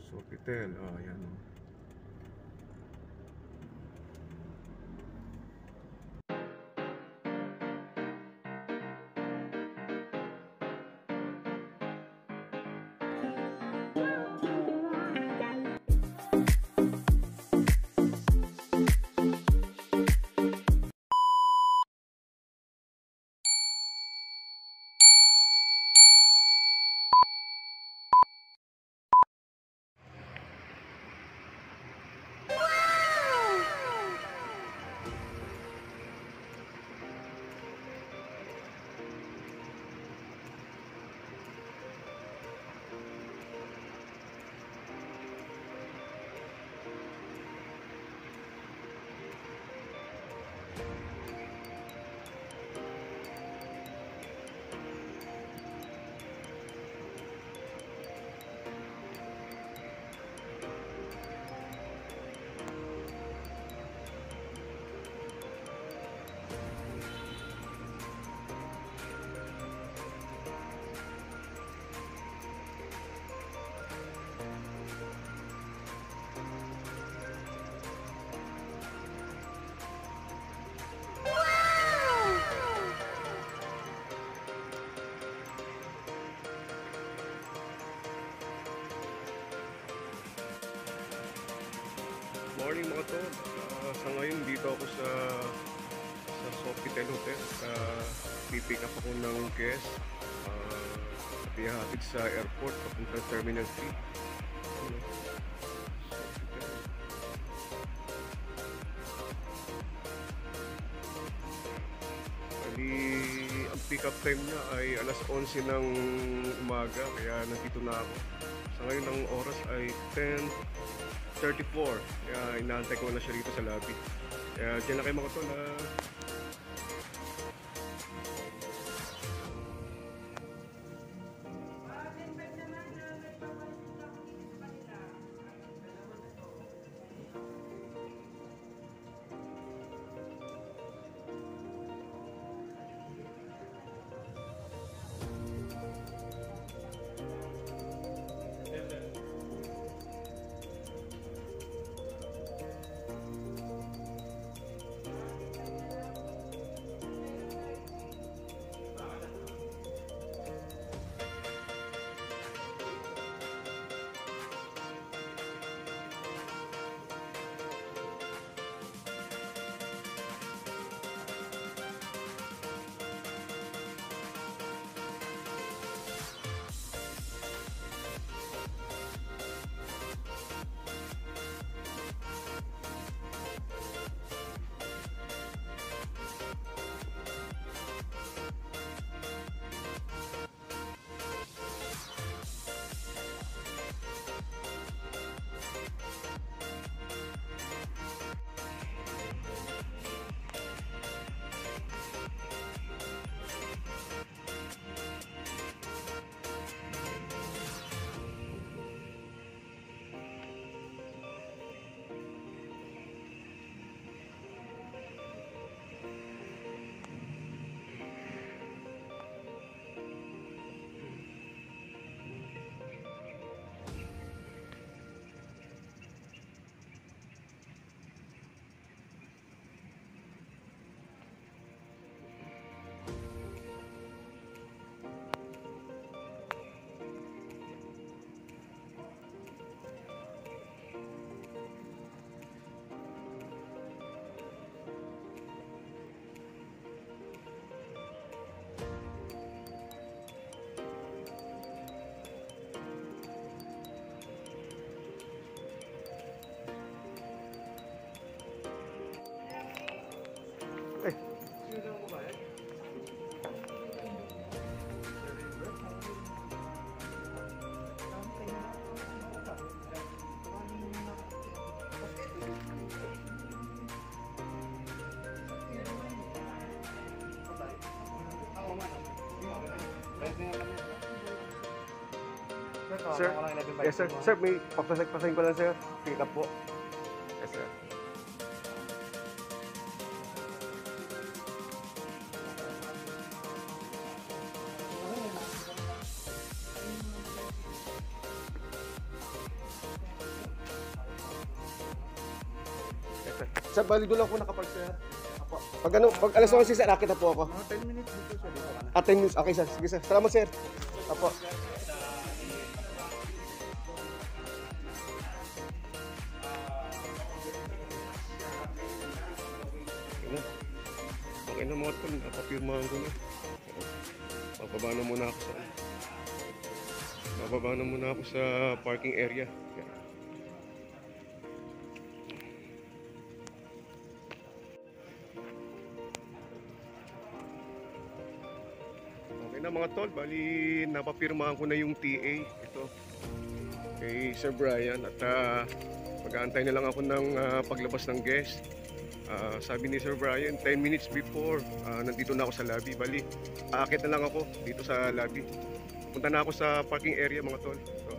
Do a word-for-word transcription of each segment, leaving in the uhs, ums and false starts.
Sofitel, oh, yan. Morning mga tol, uh, sa ngayon dito ako sa sa Sofitel Hotel. Uh, pipick up ako ng guest uh, at ihahatid sa airport papunta Terminal three. Ano? Sofitel. Bali, ang pick up time niya ay alas onse ng umaga, kaya nandito na ako. Sa ngayon ang oras ay ten thirty-four. Kaya inaantay ko na siya rito sa lobby. Kaya dyan na kayo mga tol. Uh, Sir, yes sir, sir, may papasag-pasag ko lang sir, pick up po. Yes sir. Sir, bali doon lang ako nakapark, sir. Apo. Pag ano, pag alas onse, sir, akit na po ako. Mga ten minutes dito sir. Ah, ten minutes. Okay, sir. Sige, sir. Salamat, sir. Apo. Okay na. Okay na mga tol. Napapirmahan ko na. Mababa na muna ako sa Mababa na muna ako sa parking area. Okay na mga tol, bali napapirmahan ko na yung T A ito kay Sir Brian at uh, mag-aantay na lang ako ng uh, paglabas ng guest. Uh, sabi ni Sir Brian, ten minutes before uh, nandito na ako sa lobby. Bali, aakit na lang ako dito sa lobby. Punta na ako sa parking area mga tol. So,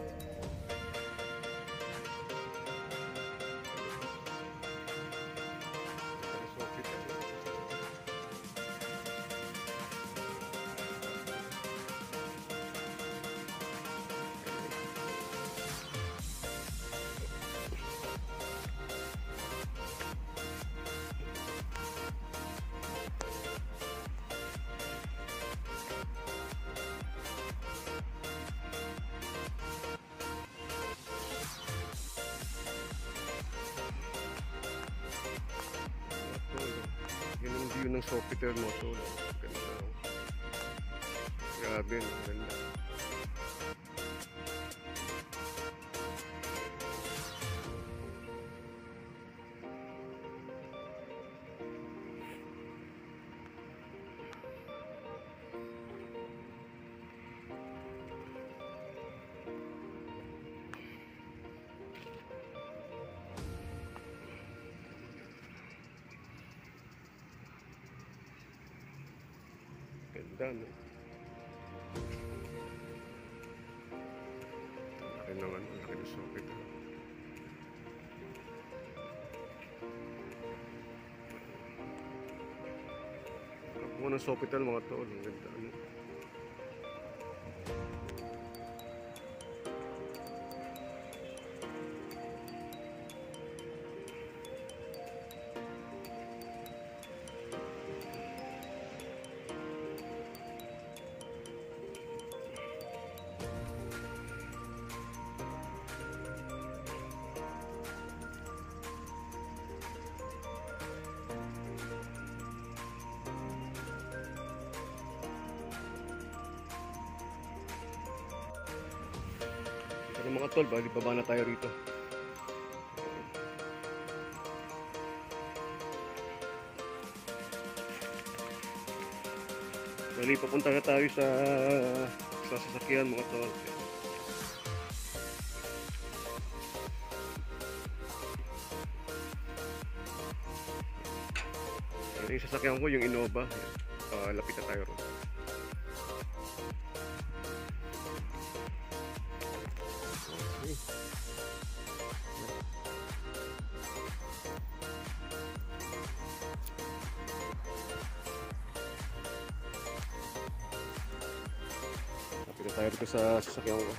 yun ang view ng Sofitel mo tol. Ganda. Grabe, no? Ganda. Ganda, no? Laki ng ano, laki ng Sofitel. Kapuha ng Sofitel mga tol, ang ganda, ano? Pero mga tol, bali baba na tayo rito. Bali papunta na tayo sa sa sasakyan mga tol. Yung sasakyan ko yung Innova. Uh, lapit na tayo ron. Lapit na tayo dito sa sasakyan ko.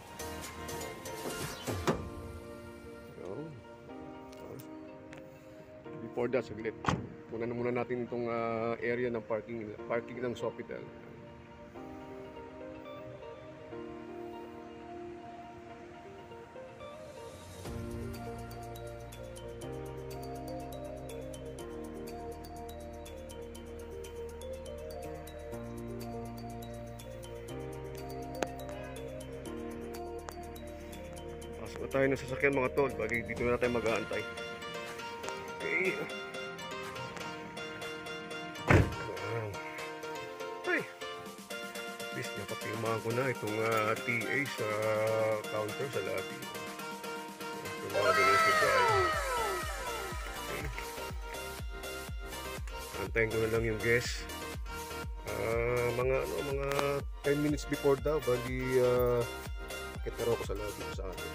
Before that, saglit. Muna na muna natin itong uh, area ng parking parking ng Sofitel. Pasok na tayo ng sasakyan mga tol. Bali dito na tayo mag-aantay. Okay. Napapirmahan ko na itong uh, T A sa counter sa lobby. Ito mga domestic drive. Okay. Antayin ko na lang yung guest. Uh, mga ano, mga ten minutes before daw. Bali, uh, kitero ko sa lobby sa akin.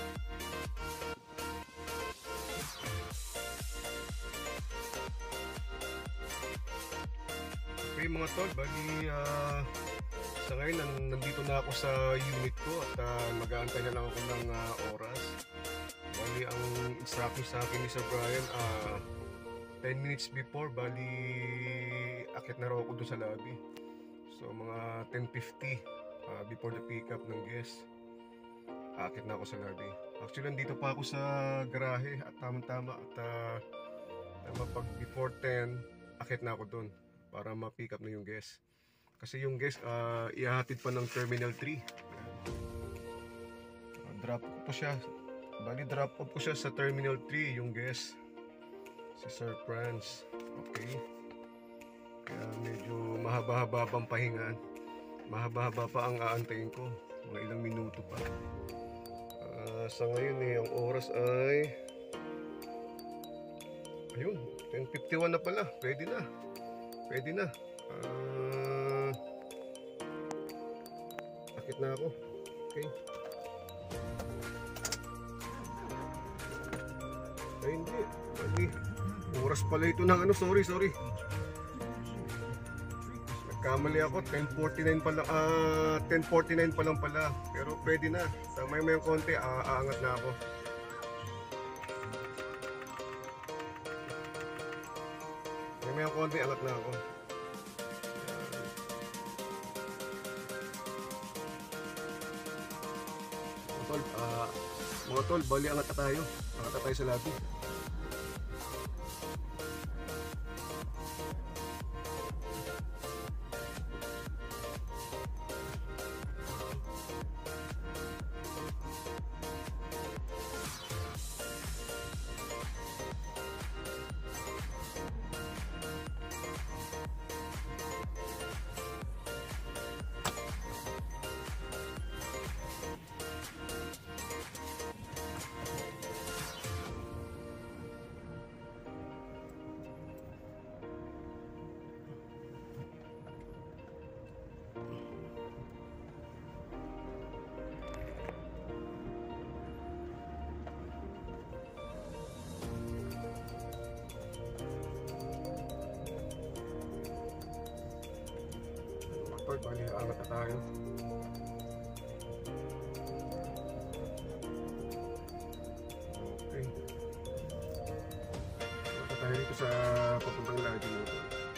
Okay mga tol, bali uh, sa ngayon, nandito na ako sa unit ko at uh, mag-aantay na lang ako ng uh, oras. Bali, Bali, ang instruction sa akin ni Sir Brian, ah, ten minutes before, bali, akit na raw ako doon sa lobby. So, mga ten fifty uh, before the pick up ng guest, akit na ako sa lobby. Actually, nandito pa ako sa garahe at tamang-tama at uh, tama pag before ten, akit na ako doon para ma-pick up na yung guest. Kasi yung guest, uh, ihahatid pa ng Terminal three. Uh, drop off po siya. Bali, drop off po siya sa Terminal three, yung guest. Si Sir Franz. Okay. Kaya medyo mahaba-haba pang pahinga. Mahaba-haba pa ang aantayin ko. Mga ilang minuto pa. Uh, sa ngayon eh, ang oras ay... Ayun, ten fifty-one na pala. Pwede na. Pwede na. Uh, akit na ako. Okay. Ay hindi. Bali. Oras pala ito ng ano. Sorry, sorry. Nagkamali ako. ten forty-nine pa lang. Uh, ten forty-nine pa lang pala. Pero pwede na. Tamay mo yung konti. Uh, aangat na ako. May yung konti. Angat na ako. Mga tol. Uh, mga tol. Bali angat na tayo. Angat na tayo sa lobby. Bali, angat na tayo. Okay. Angat na tayo dito sa papuntang lagi nito.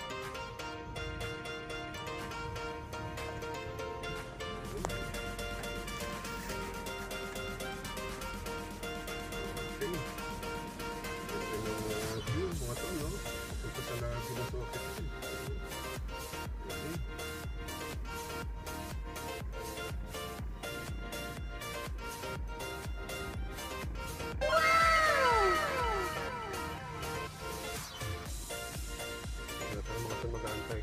Okay. Ito yung uh, view, mga to, no? Papunta sa lagi na Sofitel. Okay. Mag-aantay.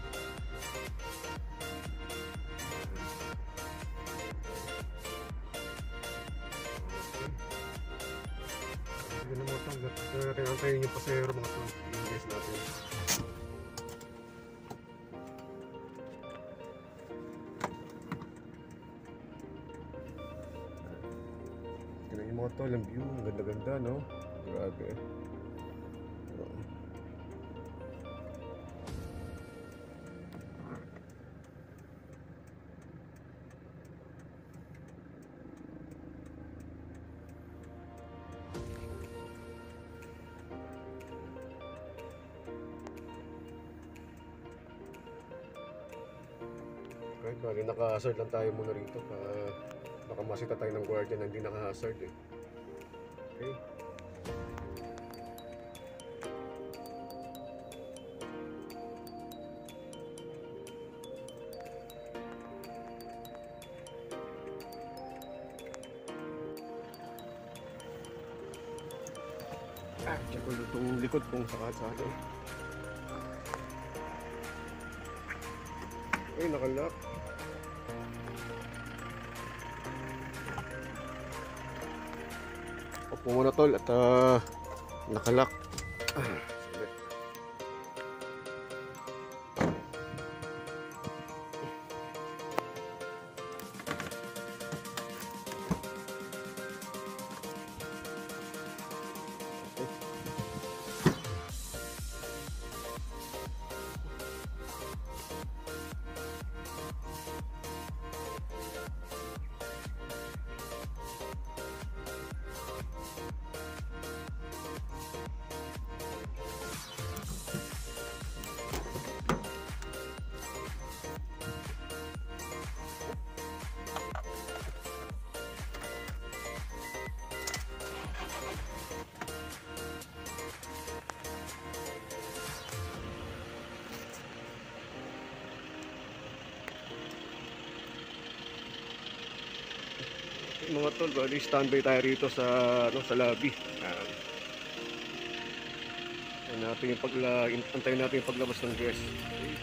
Hindi na mga tang. Natin yung pasero mga tang. Yung guys natin. Tignan yung mga tol. Ang view. Ang ganda-ganda, no? Grabe. Okay, bali naka-hazard lang tayo muna rito. Uh, baka masita tayo ng guardian na hindi naka-hazard eh. Okay. Ah, check ko itong likod kung saka-saka. Ay, nakalock. Opo muna tol at uh, nakalock. Ah, mga tol, bali standby tayo rito sa ano sa lobby. Yan. Yan natin yung pagla antayin natin yung paglabas ng guest. Okay.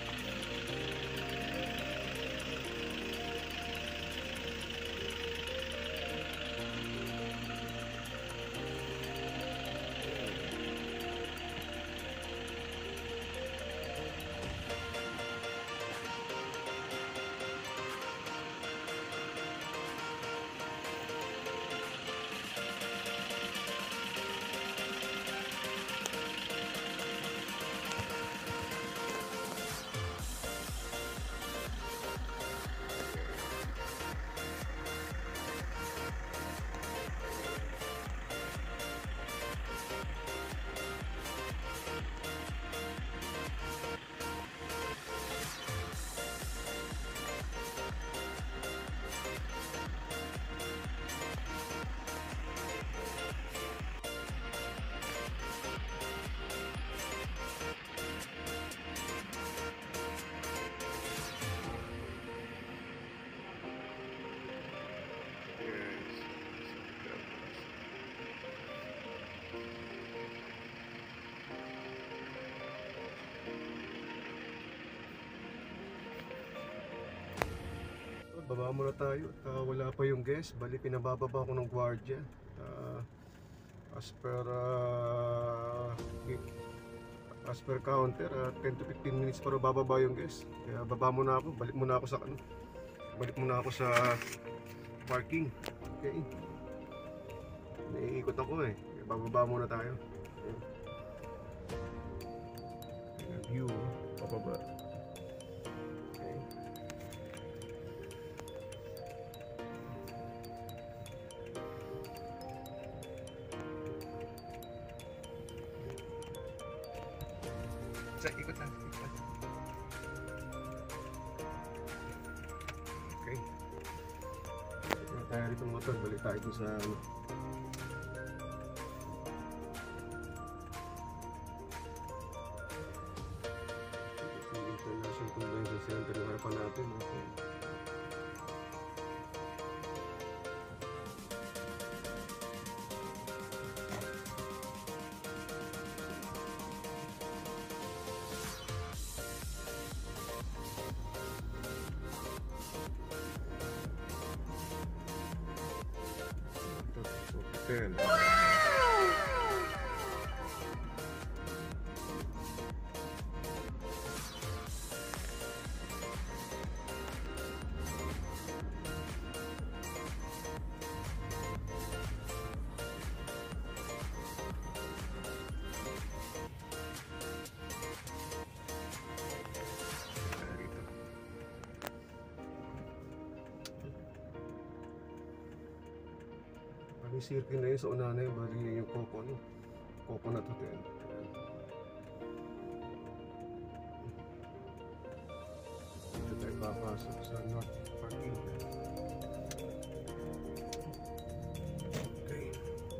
Baba muna tayo at uh, wala pa yung guest. Bali pinabababa ko ng gwardiya uh, as per uh, as per counter uh, ten to fifteen minutes para bababa yung guest. Kaya baba muna ako, balik muna ako sa ano balik muna ako sa parking. Okay, naiikot ako eh, kaya bababa muna tayo. Okay. View bababa. Sa ikot lang, ikot. Okay. Kaya tayo rito mga tol, balik tayo sa ano. International Convention Center yung harapan natin. Okay. Sofitel. Yung circle na yun sa una na yun, bali yung Coco, no? Coconut Hotel. Dito tayo papasok sa North Parking. Okay.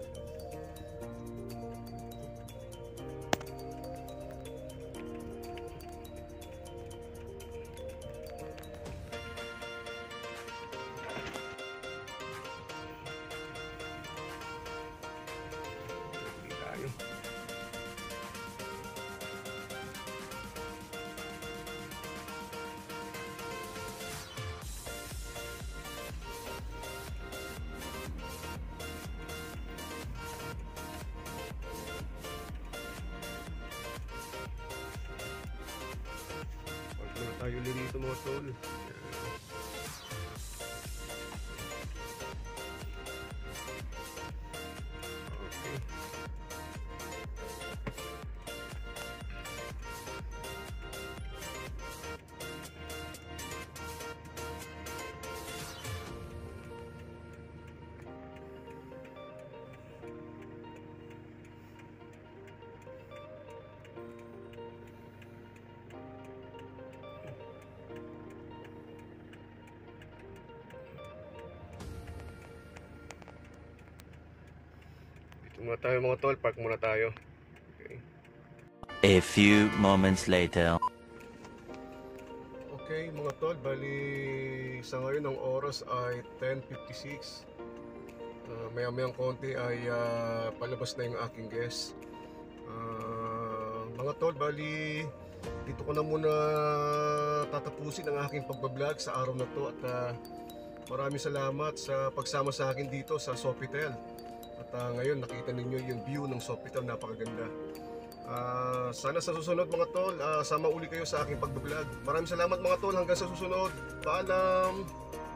Tayo ulit dito mga tol. Okay. Muna tayo mga tol, park muna tayo. Okay. A few moments later. Okay mga tol, bali sa ngayon ang oras ay ten fifty-six. maya-mayang konti ay uh, palabas na yung aking guest. Uh, mga tol, bali dito ko na muna tatapusin ang aking pagbablog sa araw na to. At uh, maraming salamat sa pagsama sa akin dito sa Sofitel. At uh, ngayon nakita ninyo yung view ng Sofitel, napakaganda. Uh, sana sa susunod mga tol, uh, sama uli kayo sa aking pagbablog. Maraming salamat mga tol, hanggang sa susunod. Paalam!